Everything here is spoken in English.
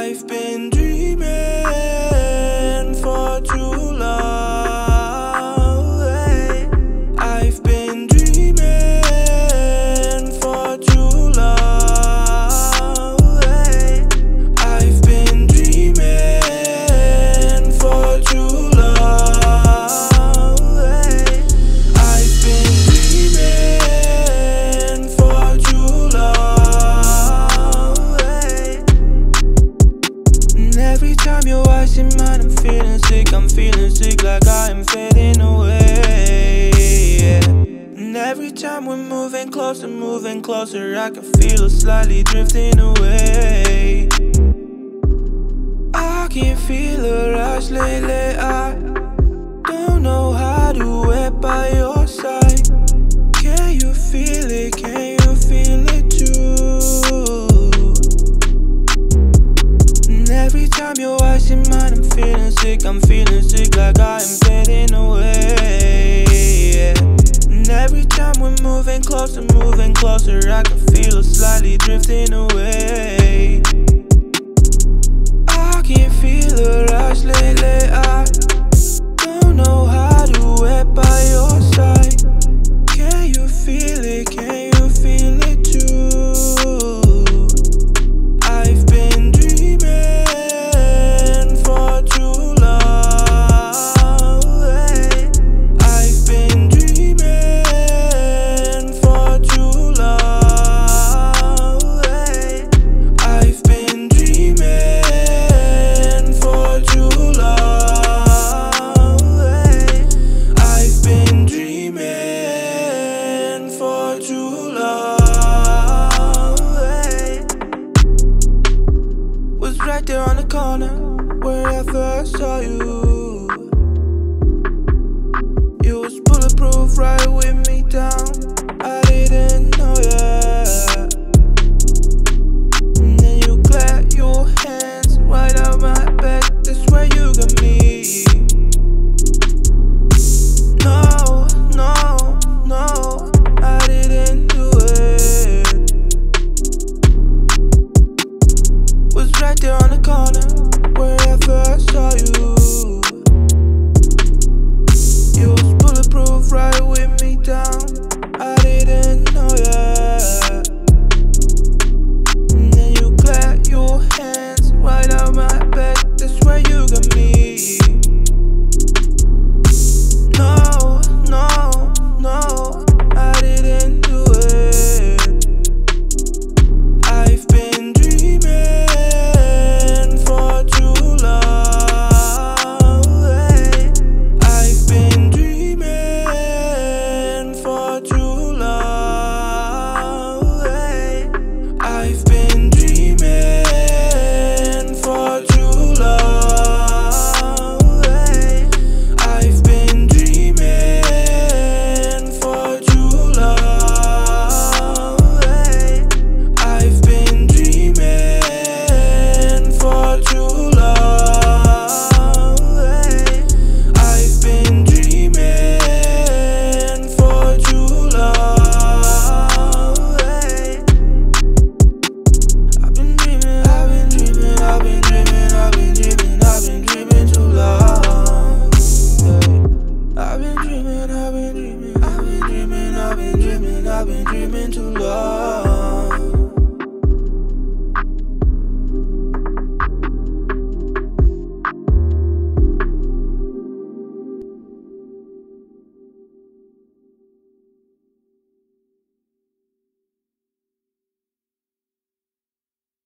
I've been dreaming for too long. I've been dreaming for too long. I've been dreaming for too long. I've been dreaming for too long. And every time your eyes in mine, I'm feeling sick like I am fading away, yeah. And every time we're moving closer, I can feel us slightly drifting away. I can feel a rush lately, I don't know how to wait by your side. Can you feel it, can you feel it too? And every time your eyes in mine, I'm feeling sick like I am fading away, yeah. And every time we're moving closer, I can feel us slightly drifting away. I can feel a rush lately, I don't know how to wait by your side. Can you feel it, can you feel it too? I've been dreaming for too long. I've been dreaming for too long. I've been dreaming for too long. I've been dreaming for too long. Was right there on the corner where I first saw you.